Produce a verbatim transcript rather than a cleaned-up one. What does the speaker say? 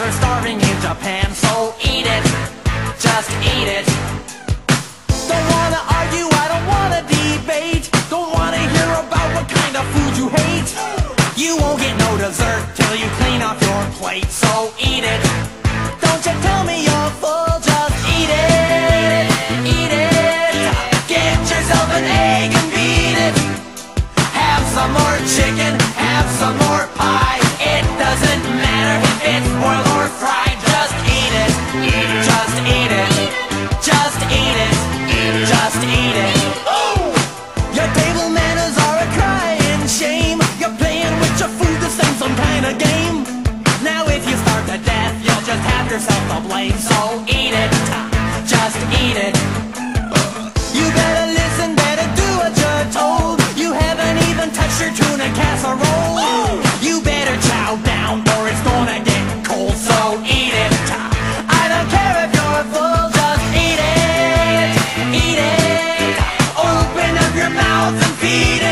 are starving in Japan, so eat it, just eat it. Don't wanna argue, I don't wanna debate. Don't wanna hear about what kind of food you hate. You won't get no dessert till you clean off your plate, so eat it. Don't you tell me you're full, just eat it, eat it. Get yourself an egg and beat it. Have some more chicken, have some more pie. It doesn't matter if it's boiled or fried, just eat it, just eat it, just eat it, just eat it. Your table manners are a crying shame. You're playing with your food the same some kind of game. Now if you starve to death, you'll just have yourself to blame, so eat it, just eat it. You better listen, better do what you're told. You haven't even touched your tuna casserole. You better chow down or it's gonna get cold, so eat it. I don't care if you're full, just eat it, eat it. Open up your mouth and feed it.